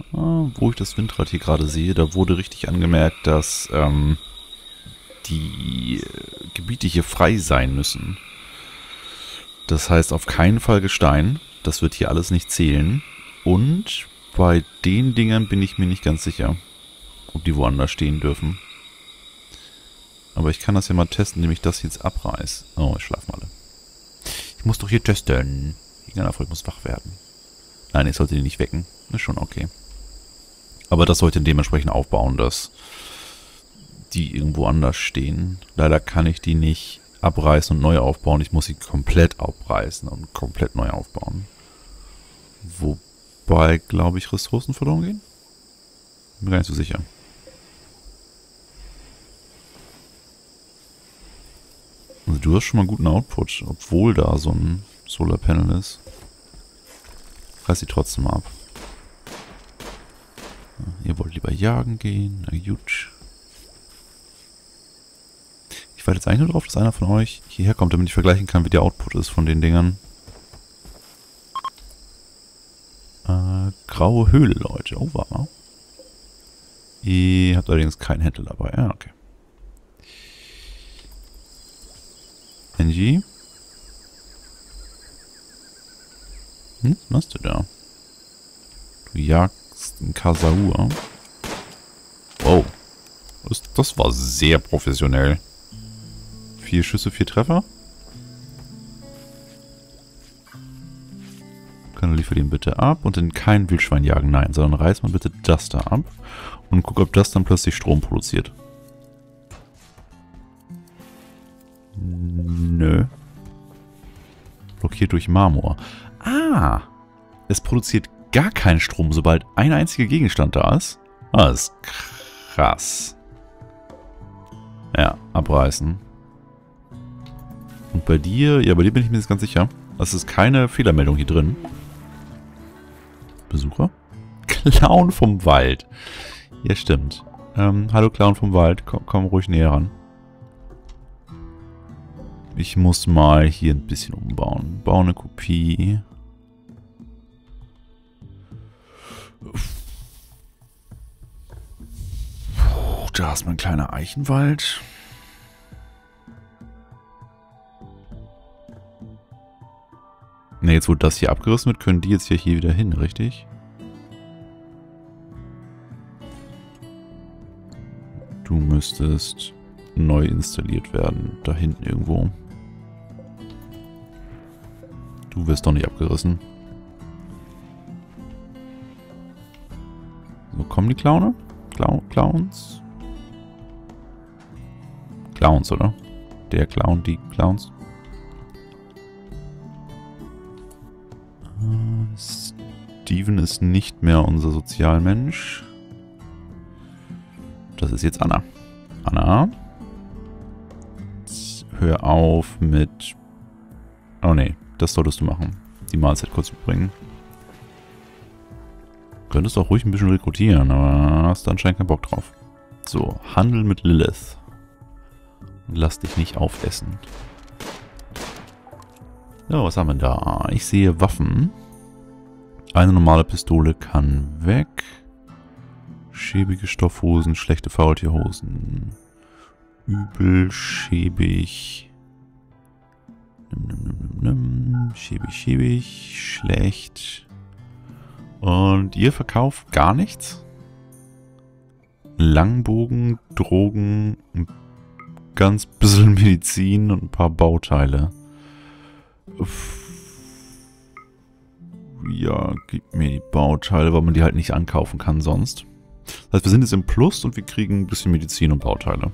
wo ich das Windrad hier gerade sehe, da wurde richtig angemerkt, dass die Gebiete hier frei sein müssen. Das heißt auf keinen Fall Gestein. Das wird hier alles nicht zählen. Und bei den Dingern bin ich mir nicht ganz sicher, ob die woanders stehen dürfen. Aber ich kann das ja mal testen, indem ich das jetzt abreiß. Oh, ich schlafe mal. Ich muss doch hier testen. Ich muss wach werden. Nein, ich sollte die nicht wecken. Ist schon okay. Aber das sollte dementsprechend aufbauen, dass die irgendwo anders stehen. Leider kann ich die nicht abreißen und neu aufbauen. Ich muss sie komplett abreißen und komplett neu aufbauen. Wobei, glaube ich, Ressourcen verloren gehen? Bin mir gar nicht so sicher. Also du hast schon mal einen guten Output, obwohl da so ein Solarpanel ist. Reiß sie trotzdem mal ab. Ihr wollt lieber jagen gehen? Na gut. Ich warte jetzt eigentlich nur darauf, dass einer von euch hierher kommt, damit ich vergleichen kann, wie der Output ist von den Dingern. Graue Höhle, Leute. Oh, warte mal. Ihr habt allerdings keinen Händler dabei. Ja, okay. Angie? Was machst du da? Du jagst einen Kasaur. Wow. Das war sehr professionell. 4 Schüsse, 4 Treffer. Kann liefer den bitte ab und dann kein Wildschwein jagen. Nein, sondern reiß mal bitte das da ab und guck, ob das dann plötzlich Strom produziert. Nö. Blockiert durch Marmor. Ah! Es produziert gar keinen Strom, sobald ein einziger Gegenstand da ist. Ah, das ist krass. Ja, abreißen. Und bei dir, ja, bei dir bin ich mir jetzt ganz sicher. Es ist keine Fehlermeldung hier drin. Besucher? Clown vom Wald. Ja, stimmt. Hallo Clown vom Wald, komm ruhig näher ran. Ich muss mal hier ein bisschen umbauen. Bau eine Kopie. Da ist mein kleiner Eichenwald. Ne, jetzt wo das hier abgerissen wird, können die jetzt ja hier wieder hin, richtig? Du müsstest neu installiert werden. Da hinten irgendwo. Du wirst doch nicht abgerissen. So, kommen die Clowne? Clowns? Clowns, oder? Der Clown, die Clowns. Steven ist nicht mehr unser Sozialmensch. Das ist jetzt Anna. Anna. Hör auf mit... Oh ne, das solltest du machen. Die Mahlzeit kurz mitbringen. Könntest auch ruhig ein bisschen rekrutieren, aber hast anscheinend keinen Bock drauf. So, Handel mit Lilith. Lass dich nicht aufessen. So, was haben wir da? Ich sehe Waffen. Eine normale Pistole kann weg. Schäbige Stoffhosen, schlechte Faultierhosen. Übel, schäbig. Schäbig, schlecht. Und ihr verkauft gar nichts? Langbogen, Drogen, ein ganz bisschen Medizin und ein paar Bauteile. Ja, gib mir die Bauteile, weil man die halt nicht ankaufen kann sonst. Das heißt, wir sind jetzt im Plus und wir kriegen ein bisschen Medizin und Bauteile.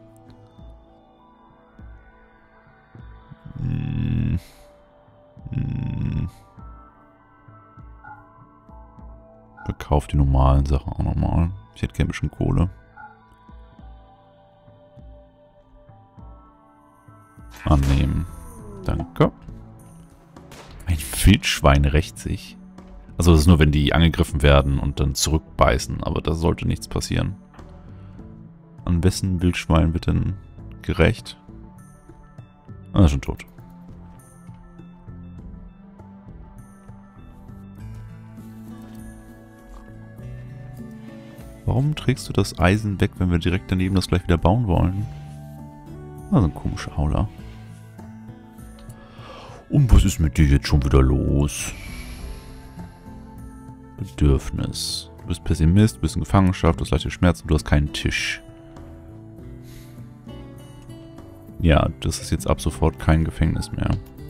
Verkauft die normalen Sachen auch nochmal. Ich hätte gerne ein bisschen Kohle. Annehmen. Danke. Ein Wildschwein rächt sich. Also das ist nur, wenn die angegriffen werden und dann zurückbeißen. Aber da sollte nichts passieren. An wessen Wildschwein wird denn gerächt? Ah, ist schon tot. Warum trägst du das Eisen weg, wenn wir direkt daneben das gleich wieder bauen wollen? Also ein komischer Hauler. Und was ist mit dir jetzt schon wieder los? Bedürfnis. Du bist Pessimist, du bist in Gefangenschaft, du hast leichte Schmerzen, du hast keinen Tisch. Ja, das ist jetzt ab sofort kein Gefängnis mehr.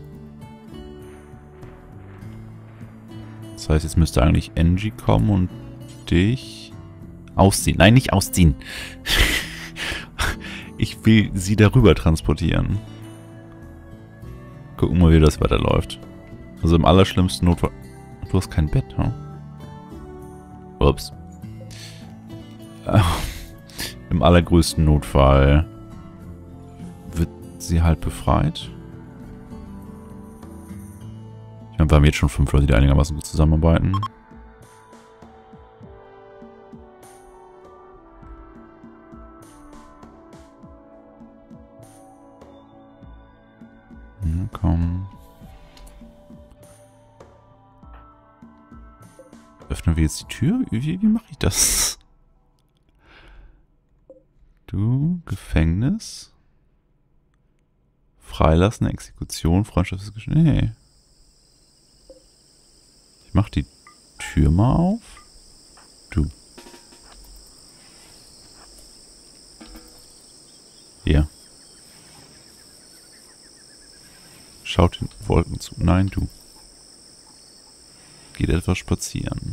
Das heißt, jetzt müsste eigentlich Angie kommen und dich ausziehen. Nein, nicht ausziehen. Ich will sie darüber transportieren. Gucken wir mal, wie das weiterläuft. Also im allerschlimmsten Notfall... Du hast kein Bett, hm? Ups. Im allergrößten Notfall wird sie halt befreit. Ich meine, wir haben jetzt schon 5 Leute, die einigermaßen gut zusammenarbeiten. Na komm. Öffnen wir jetzt die Tür? Wie mache ich das? Du, Gefängnis. Freilassen, Exekution, Freundschaftsgespräch. Nee. Ich mach die Tür mal auf. Du. Hier. Schaut den Wolken zu. Nein, du. Geht etwas spazieren.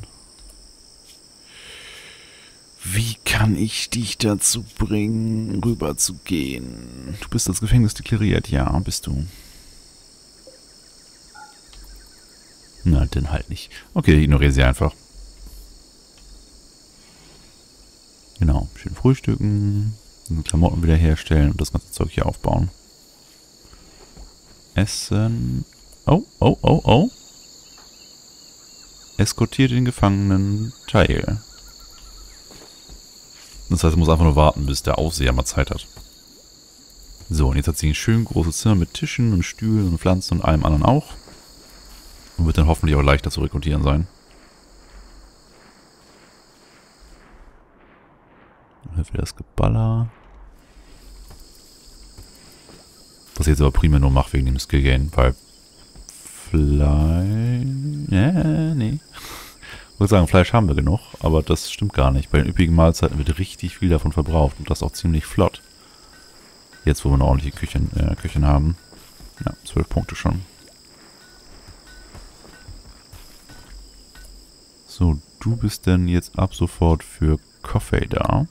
Wie kann ich dich dazu bringen, rüber zu gehen? Du bist als Gefängnis deklariert. Ja, bist du. Na, denn halt nicht. Okay, ignoriere sie einfach. Genau, schön frühstücken, Klamotten wiederherstellen und das ganze Zeug hier aufbauen. Essen. Oh, oh, oh, oh. Eskortiert den Gefangenen Teil. Das heißt, er muss einfach nur warten, bis der Aufseher mal Zeit hat. So, und jetzt hat sie ein schön großes Zimmer mit Tischen und Stühlen und Pflanzen und allem anderen auch. Und wird dann hoffentlich auch leichter zu rekrutieren sein. Dann hört wieder das Geballer. Was ich jetzt aber primär nur mache wegen dem Skill Gain, weil Fleisch... nee. Ich würde sagen, Fleisch haben wir genug, aber das stimmt gar nicht. Bei den üppigen Mahlzeiten wird richtig viel davon verbraucht und das auch ziemlich flott. Jetzt, wo wir eine ordentliche Küche haben. Ja, 12 Punkte schon. So, du bist denn jetzt ab sofort für Coffee da.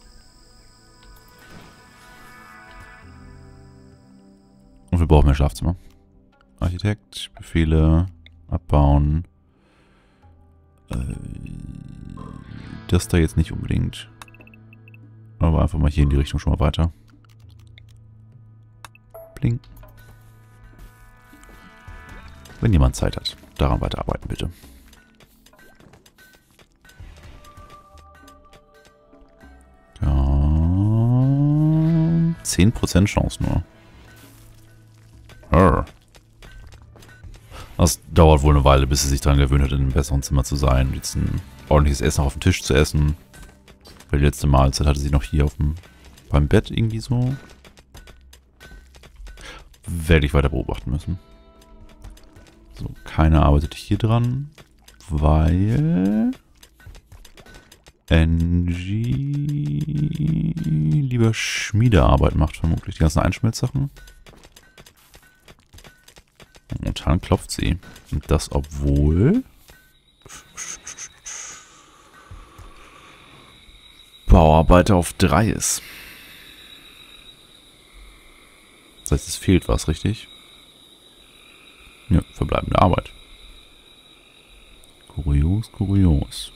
Und wir brauchen mehr Schlafzimmer. Architekt, Befehle, abbauen. Das da jetzt nicht unbedingt. Aber einfach mal hier in die Richtung schon mal weiter. Bling. Wenn jemand Zeit hat, daran weiterarbeiten bitte. Ja, 10% Chance nur. Das dauert wohl eine Weile, bis sie sich daran gewöhnt hat, in einem besseren Zimmer zu sein. Jetzt ein ordentliches Essen auf dem Tisch zu essen. Weil die letzte Mahlzeit hatte sie noch hier beim Bett irgendwie so. Werde ich weiter beobachten müssen. So, keiner arbeitet hier dran. Weil... Angie lieber Schmiedearbeit macht vermutlich. Die ganzen Einschmelzsachen. Momentan klopft sie. Und das obwohl... Bauarbeiter auf 3 ist. Das heißt, es fehlt was, richtig? Ja, verbleibende Arbeit. Kurios, kurios.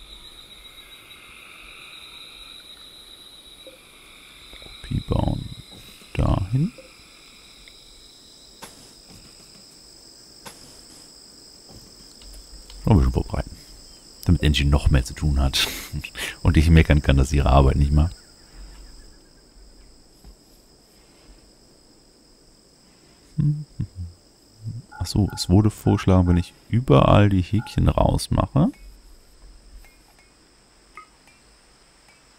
Kopie bauen. Dahin. Ein bisschen vorbereiten. Damit Angie noch mehr zu tun hat. Und ich meckern kann, dass sie ihre Arbeit nicht macht. Achso, es wurde vorgeschlagen, wenn ich überall die Häkchen rausmache.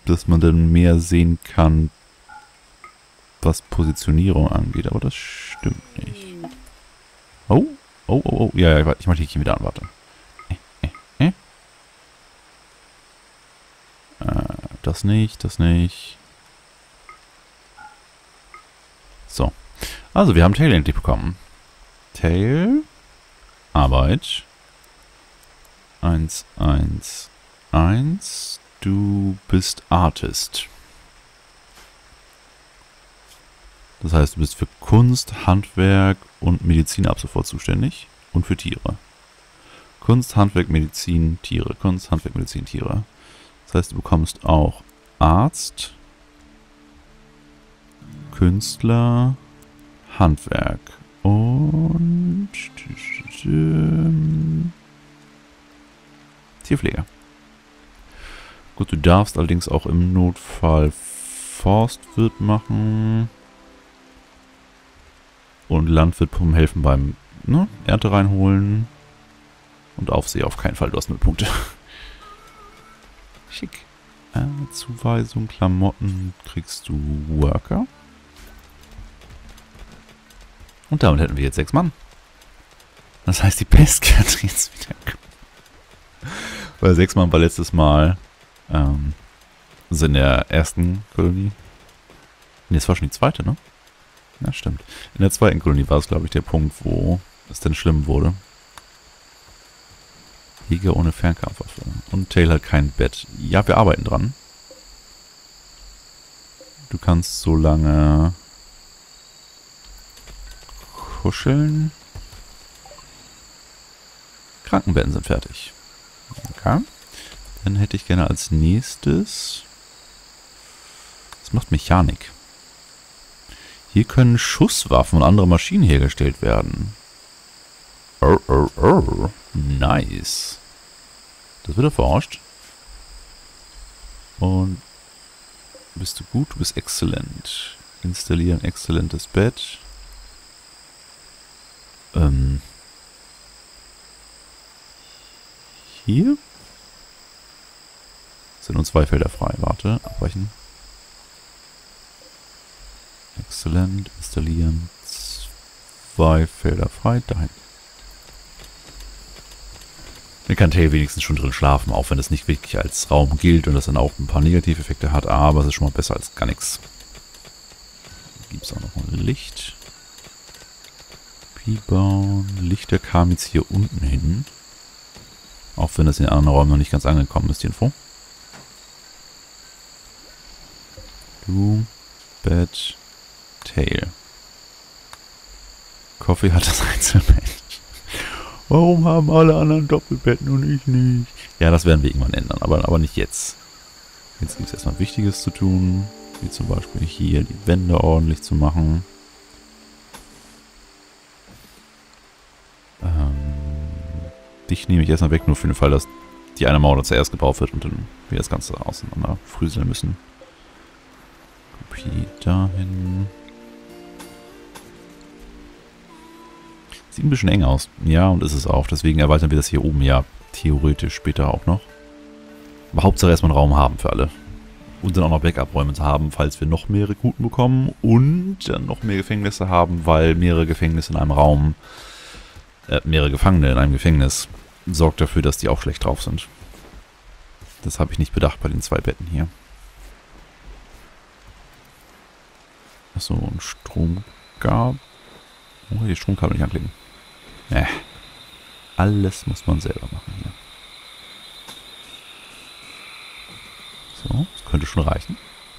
dass man dann mehr sehen kann, was Positionierung angeht. Aber das stimmt nicht. Oh, oh, oh, oh. Ja, ja, ich mach die hier wieder an, warte. Das nicht, das nicht. So. Also, wir haben Tail endlich bekommen. Tail. Arbeit. 1, 1, 1. Du bist Artist. Das heißt, du bist für Kunst, Handwerk und Medizin ab sofort zuständig. Und für Tiere. Kunst, Handwerk, Medizin, Tiere. Kunst, Handwerk, Medizin, Tiere. Das heißt, du bekommst auch Arzt, Künstler, Handwerk und Tierpfleger. Gut, du darfst allerdings auch im Notfall Forstwirt machen und Landwirt helfen beim Ernte reinholen und Aufseher auf keinen Fall, du hast 0 Punkte. Schick. Zuweisung, Klamotten kriegst du Worker. Und damit hätten wir jetzt 6 Mann. Das heißt, die Pest kann jetzt wieder kommen. Weil 6 Mann war letztes Mal sind in der ersten Kolonie. Ne, das war schon die zweite, ne? Ja, stimmt. In der zweiten Kolonie war es, glaube ich, der Punkt, wo es dann schlimm wurde. Jäger ohne Fernkampfwaffe. Und Tail hat kein Bett. Ja, wir arbeiten dran. Du kannst so lange kuscheln. Krankenbetten sind fertig. Okay. Dann hätte ich gerne als nächstes... Das macht Mechanik. Hier können Schusswaffen und andere Maschinen hergestellt werden. Nice. Das wird erforscht. Und bist du gut? Du bist exzellent. Installieren exzellentes Bett. Hier sind nur 2 Felder frei. Warte, abbrechen. Exzellent. Installieren. 2 Felder frei. Dahin. Dann kann Tail wenigstens schon drin schlafen, auch wenn das nicht wirklich als Raum gilt und das dann auch ein paar Negativeffekte hat, aber es ist schon mal besser als gar nichts. Gibt es auch noch ein Licht. Pi-Bauen. Lichter kam jetzt hier unten hin. Auch wenn das in den anderen Räumen noch nicht ganz angekommen ist, die Info. Du, Bett, Tail. Coffee hat das Einzelbett. Warum haben alle anderen Doppelbetten und ich nicht? Ja, das werden wir irgendwann ändern, aber nicht jetzt. Jetzt gibt es erstmal Wichtiges zu tun, wie zum Beispiel hier die Wände ordentlich zu machen. Dich nehme ich erstmal weg, nur für den Fall, dass die eine Mauer zuerst gebaut wird und dann wir das Ganze auseinander früseln müssen. Kopie dahin. Sieht ein bisschen eng aus. Ja, und ist es auch. Deswegen erweitern wir das hier oben ja theoretisch später auch noch. Aber Hauptsache erstmal einen Raum haben für alle. Und dann auch noch Backup-Räume zu haben, falls wir noch mehr Rekruten bekommen. Und dann noch mehr Gefängnisse haben, weil mehrere Gefängnisse in einem Raum, mehrere Gefangene in einem Gefängnis sorgt dafür, dass die auch schlecht drauf sind. Das habe ich nicht bedacht bei den 2 Betten hier. Achso, und Strom gab. Oh, die Stromkabel nicht anklicken. Alles muss man selber machen hier. So, das könnte schon reichen.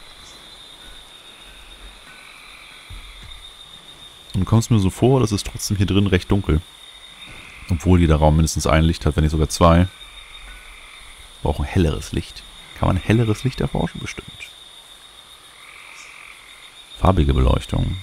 Und kommst mir so vor, dass es trotzdem hier drin recht dunkel. Obwohl jeder Raum mindestens ein Licht hat, wenn nicht sogar 2. Brauchen helleres Licht. Kann man helleres Licht erforschen? Bestimmt. Farbige Beleuchtung.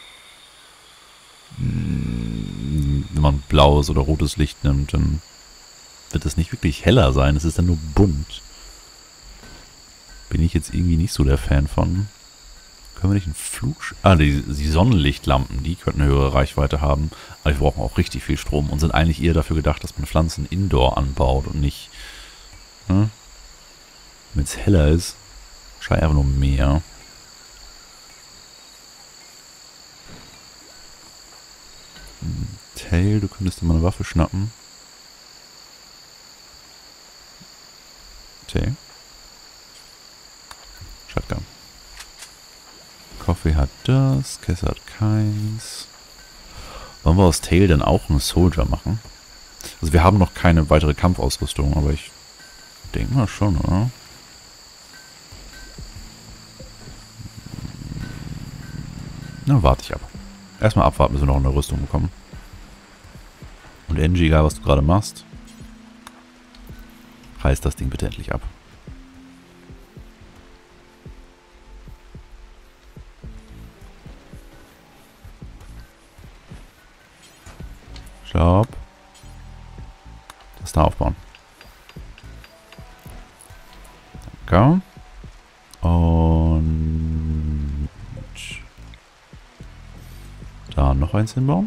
Wenn man blaues oder rotes Licht nimmt, dann wird es nicht wirklich heller sein. Es ist dann nur bunt. Bin ich jetzt irgendwie nicht so der Fan von. Können wir nicht einen Flug... die Sonnenlichtlampen, die könnten eine höhere Reichweite haben. Aber die brauchen auch richtig viel Strom und sind eigentlich eher dafür gedacht, dass man Pflanzen indoor anbaut und nicht... Wenn es heller ist, Wahrscheinlich einfach nur mehr. Tail, du könntest dir mal eine Waffe schnappen. Tail. Shotgun. Coffee hat das, Kessel hat keins. Wollen wir aus Tail dann auch einen Soldier machen? Also wir haben noch keine weitere Kampfausrüstung, aber ich denke mal schon, oder? Na, warte ich ab. Erstmal abwarten, bis wir noch eine Rüstung bekommen. Und Angie, egal was du gerade machst, reiß das Ding bitte endlich ab. Stopp. Das da aufbauen. Danke. Und da noch eins hinbauen.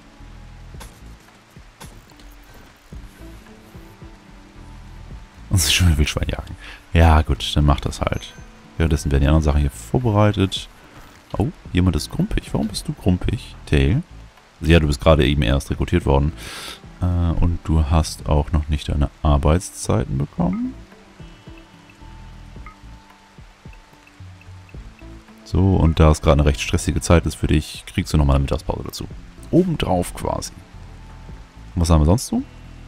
Und sich schon ein Wildschwein jagen. Ja gut, dann macht das halt. Währenddessen werden die anderen Sachen hier vorbereitet. Oh, jemand ist grumpig. Warum bist du grumpig, Tail? Ja, du bist gerade eben erst rekrutiert worden. Und du hast auch noch nicht deine Arbeitszeiten bekommen. So, und da es gerade eine recht stressige Zeit ist für dich, kriegst du nochmal eine Mittagspause dazu. Obendrauf quasi. Und was haben wir sonst so?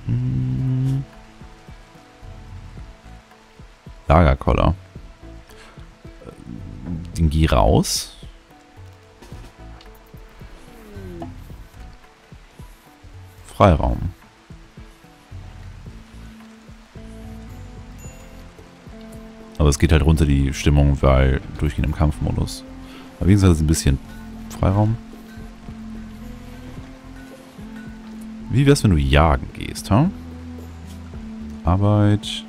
Lagerkoller. Den geh raus. Freiraum. Aber es geht halt runter die Stimmung, weil durchgehend im Kampfmodus. Aber wie gesagt, ist ein bisschen Freiraum. Wie wär's, wenn du jagen gehst, ha? Arbeit.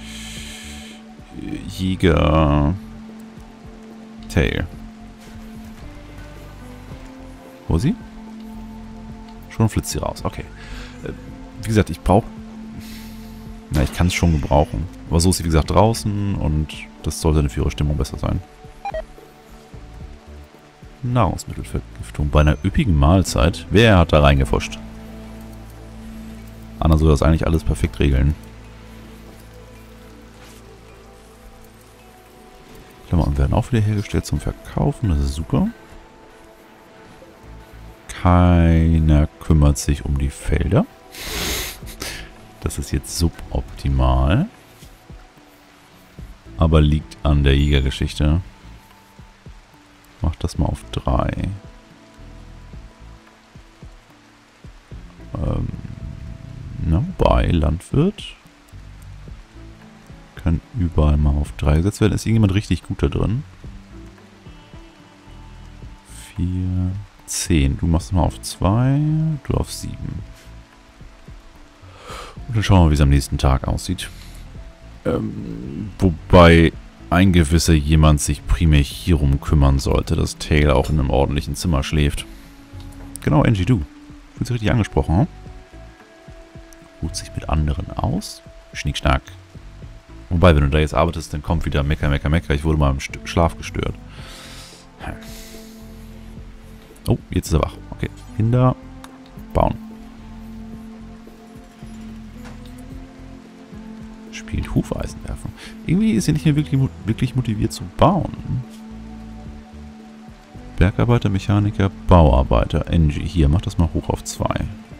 Jäger. Tail. Wo ist sie? Schon flitzt sie raus. Okay. Wie gesagt, ich brauche... Na, ich kann es schon gebrauchen. Aber so ist sie, wie gesagt, draußen und das sollte dann für ihre Stimmung besser sein. Nahrungsmittelvergiftung bei einer üppigen Mahlzeit. Wer hat da reingefuscht? Anna soll das eigentlich alles perfekt regeln. Klamotten werden auch wieder hergestellt zum Verkaufen. Das ist super. Keiner kümmert sich um die Felder. Das ist jetzt suboptimal. Aber liegt an der Jägergeschichte. Mach das mal auf 3. Wobei, Landwirt kann überall mal auf 3 gesetzt werden. Ist irgendjemand richtig gut da drin? 4, 10. Du machst es mal auf 2, du auf 7. Und dann schauen wir mal, wie es am nächsten Tag aussieht. Wobei ein gewisser jemand sich primär hierum kümmern sollte, dass Tail auch in einem ordentlichen Zimmer schläft. Genau, Angie, du. Fühlst dich richtig angesprochen, hm? Ruht sich mit anderen aus? Schnickschnack. Wobei, wenn du da jetzt arbeitest, dann kommt wieder Mecker, Mecker, Mecker. Ich wurde mal im Schlaf gestört. Oh, jetzt ist er wach. Okay, Hinder, bauen. Spielt Hufeisen werfen. Irgendwie ist er nicht mehr wirklich motiviert zu bauen. Bergarbeiter, Mechaniker, Bauarbeiter. Angie, hier, mach das mal hoch auf 2.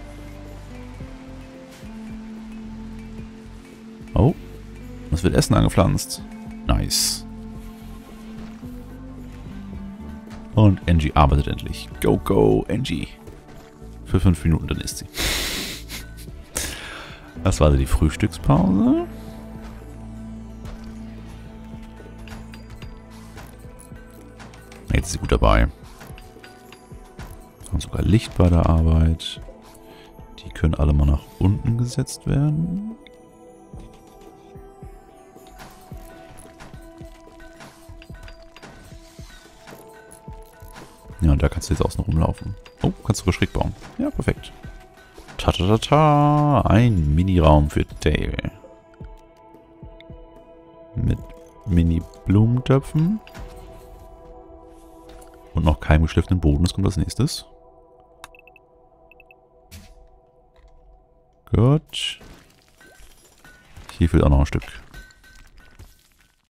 Oh, es wird Essen angepflanzt. Nice. Und Angie arbeitet endlich. Go, go, Angie. Für 5 Minuten, dann isst sie. Das war also die Frühstückspause. Jetzt ist sie gut dabei. Haben sogar Licht bei der Arbeit. Die können alle mal nach unten gesetzt werden. Ja, und da kannst du jetzt außen rumlaufen. Oh, kannst du verschräg bauen. Ja, perfekt. Ta-ta-ta-ta. Ein Miniraum für Dale. Mit Mini-Blumentöpfen. Und noch keimgeschliffenen Boden, das kommt als nächstes. Gut. Hier fehlt auch noch ein Stück.